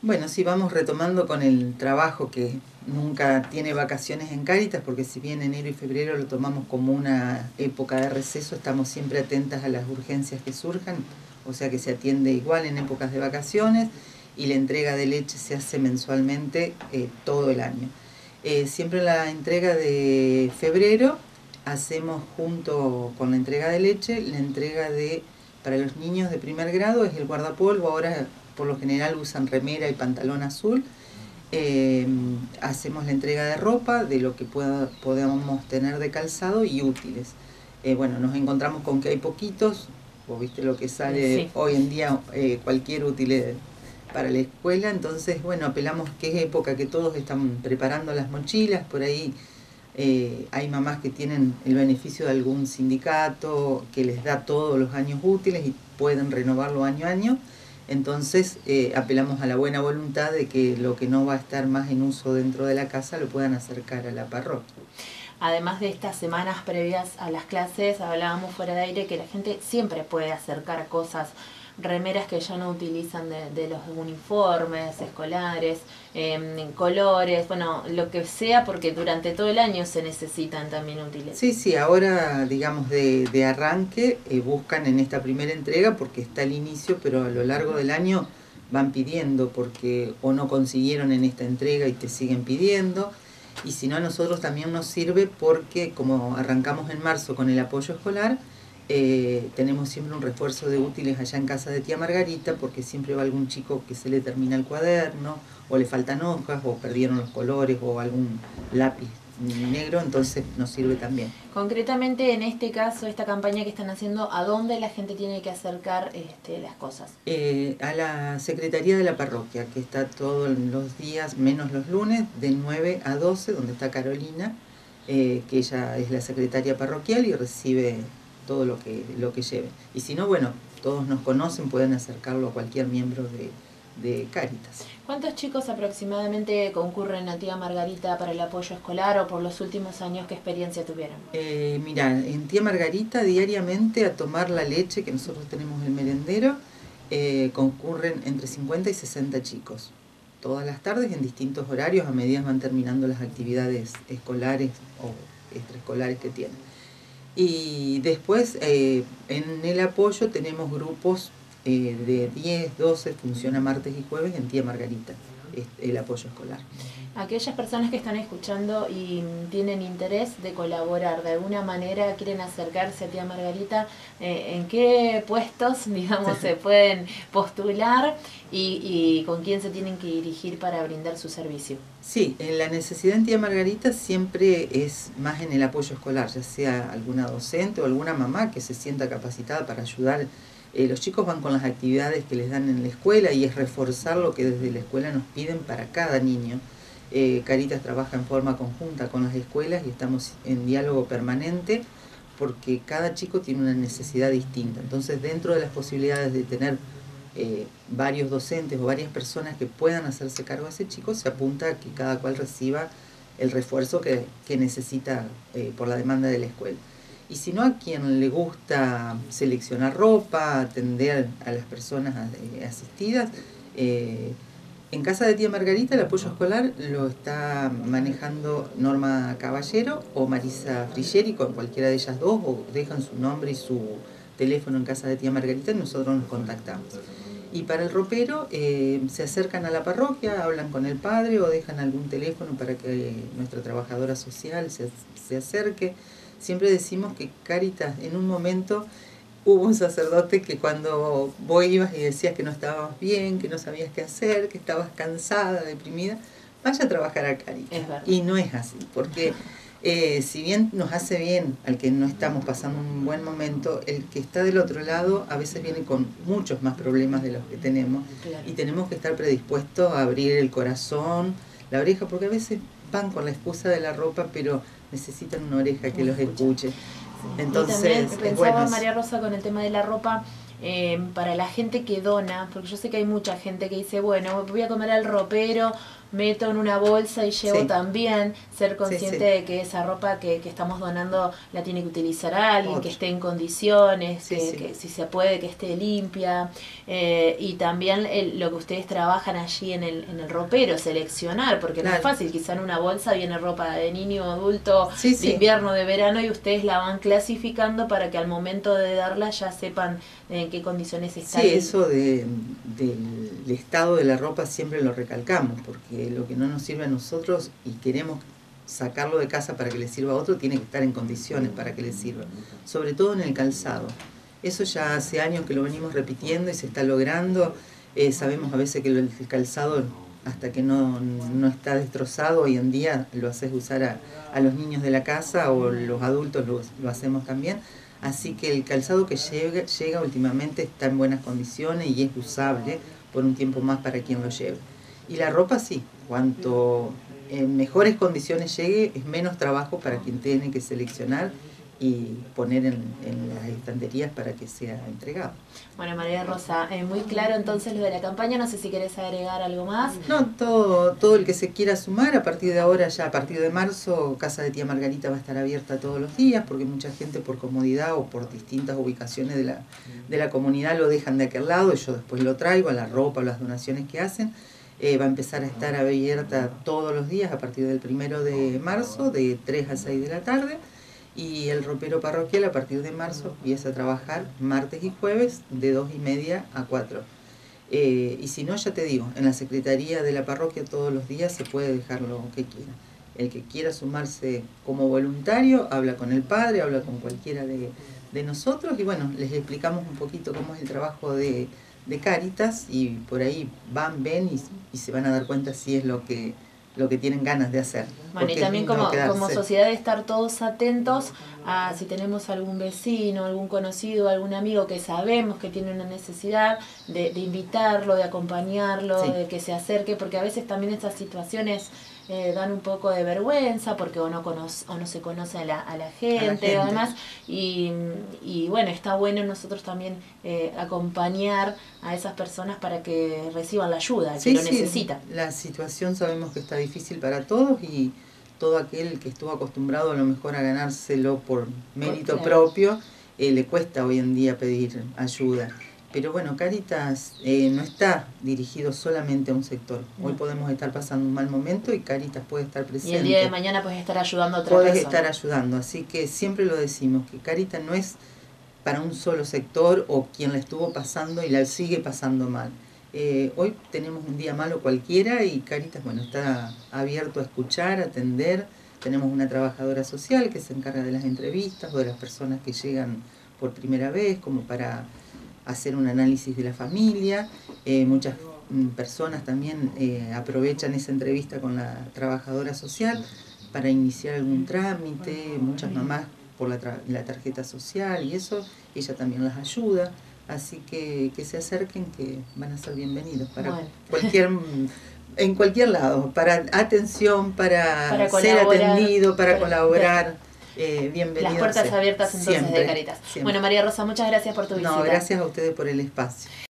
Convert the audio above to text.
Bueno, sí, vamos retomando con el trabajo que nunca tiene vacaciones en Cáritas, porque si bien enero y febrero lo tomamos como una época de receso, estamos siempre atentas a las urgencias que surjan, o sea que se atiende igual en épocas de vacaciones, y la entrega de leche se hace mensualmente todo el año. Siempre la entrega de febrero hacemos junto con la entrega de leche, la entrega para los niños de primer grado es el guardapolvo. Ahora por lo general usan remera y pantalón azul. Hacemos la entrega de ropa, de lo que podamos tener de calzado y útiles. Bueno, nos encontramos con que hay poquitos, vos viste lo que sale sí. Hoy en día, cualquier útil para la escuela, entonces bueno, apelamos que es época que todos están preparando las mochilas, por ahí hay mamás que tienen el beneficio de algún sindicato que les da todos los años útiles y pueden renovarlo año a año. Entonces apelamos a la buena voluntad de que lo que no va a estar más en uso dentro de la casa lo puedan acercar a la parroquia. Además de estas semanas previas a las clases, hablábamos fuera de aire que la gente siempre puede acercar cosas, remeras que ya no utilizan de los uniformes escolares, colores, bueno, lo que sea, porque durante todo el año se necesitan también útiles. Sí, sí, ahora digamos de arranque buscan en esta primera entrega porque está el inicio, pero a lo largo del año van pidiendo porque o no consiguieron en esta entrega y te siguen pidiendo, y si no a nosotros también nos sirve porque como arrancamos en marzo con el apoyo escolar, tenemos siempre un refuerzo de útiles allá en casa de tía Margarita, porque siempre va algún chico que se le termina el cuaderno, o le faltan hojas, o perdieron los colores, o algún lápiz negro, entonces nos sirve también. Concretamente, en este caso, esta campaña que están haciendo, ¿a dónde la gente tiene que acercar las cosas? A la Secretaría de la Parroquia, que está todos los días, menos los lunes, de 9 a 12, donde está Carolina, que ella es la secretaria parroquial y recibe todo lo que lleve. Y si no, bueno, todos nos conocen, pueden acercarlo a cualquier miembro de Cáritas. ¿Cuántos chicos aproximadamente concurren a tía Margarita para el apoyo escolar, o por los últimos años qué experiencia tuvieron? Mirá, en tía Margarita diariamente a tomar la leche, que nosotros tenemos el merendero, concurren entre 50 y 60 chicos. Todas las tardes en distintos horarios a medida van terminando las actividades escolares o extraescolares que tienen. Y después en el apoyo tenemos grupos de 10, 12, funciona martes y jueves en tía Margarita, el apoyo escolar. Aquellas personas que están escuchando y tienen interés de colaborar, de alguna manera quieren acercarse a tía Margarita, ¿en qué puestos, digamos, se pueden postular y con quién se tienen que dirigir para brindar su servicio? Sí, la necesidad en tía Margarita siempre es más en el apoyo escolar, ya sea alguna docente o alguna mamá que se sienta capacitada para ayudar. Los chicos van con las actividades que les dan en la escuela y es reforzar lo que desde la escuela nos piden para cada niño. Cáritas trabaja en forma conjunta con las escuelas y estamos en diálogo permanente porque cada chico tiene una necesidad distinta. Entonces, dentro de las posibilidades de tener varios docentes o varias personas que puedan hacerse cargo de ese chico, se apunta a que cada cual reciba el refuerzo que necesita por la demanda de la escuela. Y si no, a quien le gusta seleccionar ropa, atender a las personas asistidas, en casa de tía Margarita el apoyo escolar lo está manejando Norma Caballero o Marisa Frigeri, con cualquiera de ellas dos, o dejan su nombre y su teléfono en casa de tía Margarita y nosotros nos contactamos. Y para el ropero se acercan a la parroquia, hablan con el padre o dejan algún teléfono para que nuestra trabajadora social se acerque. Siempre decimos que Cáritas, en un momento hubo un sacerdote que cuando vos ibas y decías que no estabas bien, que no sabías qué hacer, que estabas cansada, deprimida, vaya a trabajar a Cáritas. Y no es así, porque si bien nos hace bien al que no estamos pasando un buen momento, el que está del otro lado a veces viene con muchos más problemas de los que tenemos. Claro. Y tenemos que estar predispuestos a abrir el corazón, la oreja, porque a veces van con la excusa de la ropa, pero necesitan una oreja que los escuche. Entonces, y también pensaba, María Rosa, con el tema de la ropa, para la gente que dona, porque yo sé que hay mucha gente que dice, bueno, voy a comer al ropero, meto en una bolsa y llevo también, ser consciente de que esa ropa que estamos donando la tiene que utilizar alguien, que esté en condiciones, que si se puede, que esté limpia, y también lo que ustedes trabajan allí en el ropero, seleccionar, porque no es fácil, quizá en una bolsa viene ropa de niño, adulto, de invierno, de verano, y ustedes la van clasificando para que al momento de darla ya sepan en qué condiciones está. Sí, eso del estado de la ropa siempre lo recalcamos, porque lo que no nos sirve a nosotros y queremos sacarlo de casa para que le sirva a otro, tiene que estar en condiciones para que le sirva, sobre todo en el calzado. Eso ya hace años que lo venimos repitiendo y se está logrando. Sabemos a veces que el calzado, hasta que no está destrozado, hoy en día lo haces usar a los niños de la casa, o los adultos lo hacemos también. Así que el calzado que llega últimamente está en buenas condiciones y es usable por un tiempo más para quien lo lleve. Y la ropa sí, cuanto en mejores condiciones llegue, es menos trabajo para quien tiene que seleccionar y poner en las estanterías para que sea entregado. Bueno, María Rosa, muy claro entonces lo de la campaña, no sé si querés agregar algo más. No, todo el que se quiera sumar, a partir de ahora, ya a partir de marzo, Casa de Tía Margarita va a estar abierta todos los días, porque mucha gente por comodidad o por distintas ubicaciones de la comunidad lo dejan de aquel lado, y yo después lo traigo a la ropa o las donaciones que hacen. Va a empezar a estar abierta todos los días a partir del 1 de marzo, de 3 a 6 de la tarde. Y el ropero parroquial a partir de marzo empieza a trabajar martes y jueves de 2:30 a 4. Y si no, ya te digo, en la secretaría de la parroquia todos los días se puede dejar lo que quiera. El que quiera sumarse como voluntario, habla con el padre, habla con cualquiera de nosotros, y bueno, les explicamos un poquito cómo es el trabajo de Cáritas, y por ahí ven y se van a dar cuenta si es lo que tienen ganas de hacer. Bueno, y también como sociedad, de estar todos atentos a si tenemos algún vecino, algún conocido, algún amigo que sabemos que tiene una necesidad, de invitarlo, de acompañarlo, de que se acerque, porque a veces también estas situaciones dan un poco de vergüenza, porque o no se conoce a la gente, además, y bueno, está bueno nosotros también acompañar a esas personas para que reciban la ayuda, que lo necesitan. La situación sabemos que está difícil para todos, y todo aquel que estuvo acostumbrado a lo mejor a ganárselo por mérito propio, le cuesta hoy en día pedir ayuda. Pero bueno, Cáritas no está dirigido solamente a un sector. Hoy podemos estar pasando un mal momento y Cáritas puede estar presente. Y el día de mañana puedes estar ayudando a otra persona. Puedes estar ayudando, así que siempre lo decimos, que Cáritas no es para un solo sector o quien la estuvo pasando y la sigue pasando mal. Hoy tenemos un día malo cualquiera y Cáritas, bueno, está abierto a escuchar, a atender. Tenemos una trabajadora social que se encarga de las entrevistas o de las personas que llegan por primera vez, como para hacer un análisis de la familia. Muchas personas también aprovechan esa entrevista con la trabajadora social para iniciar algún trámite, muchas mamás por la tarjeta social y eso, ella también las ayuda, así que se acerquen, que van a ser bienvenidos para en cualquier lado, para atención, para ser atendido, para colaborar. Bienvenidos. Las puertas abiertas entonces siempre, de Cáritas. Bueno, María Rosa, muchas gracias por tu visita. No, gracias a ustedes por el espacio.